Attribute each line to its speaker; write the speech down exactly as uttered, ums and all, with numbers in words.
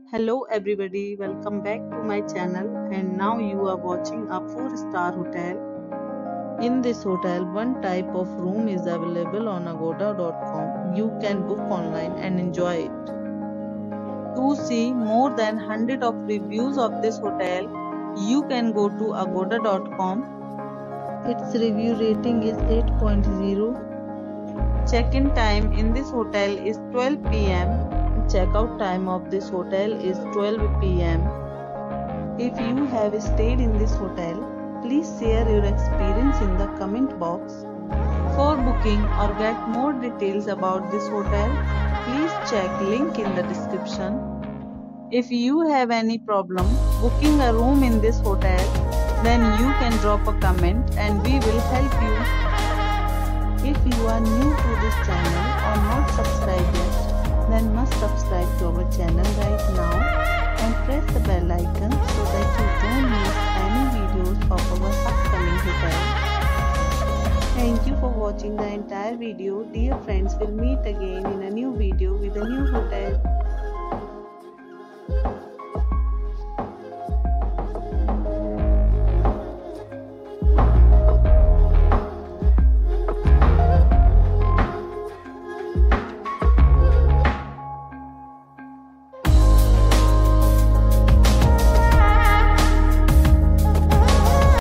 Speaker 1: Hello everybody, welcome back to my channel, and now you are watching a four star hotel. In this hotel, one type of room is available on agoda dot com. You can book online and enjoy it. To see more than one hundred of reviews of this hotel, you can go to agoda dot com. Its review rating is eight point zero. Check-in time in this hotel is twelve p m Checkout time of this hotel is twelve p m If you have stayed in this hotel, please share your experience in the comment box. For booking or get more details about this hotel, please check link in the description. If you have any problem booking a room in this hotel, then you can drop a comment and we will help you. If you are new to this channel or not subscribed yet, then must subscribe to our channel right now and press the bell icon so that you don't miss any videos of our upcoming hotel. Thank you for watching the entire video. Dear friends, we'll meet again in a new video with a new hotel.